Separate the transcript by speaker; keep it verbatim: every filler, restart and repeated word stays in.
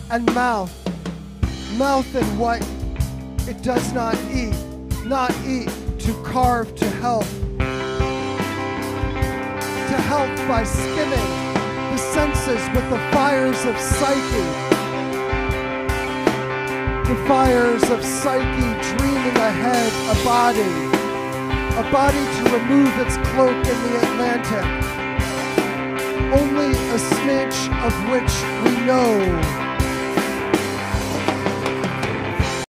Speaker 1: and mouth, mouth in what it does not eat, not eat to carve to help, to help by skimming the senses with the fires of psyche, the fires of psyche dreaming ahead a body, a body to remove its cloak in the Atlantic, only a smidge of which we know.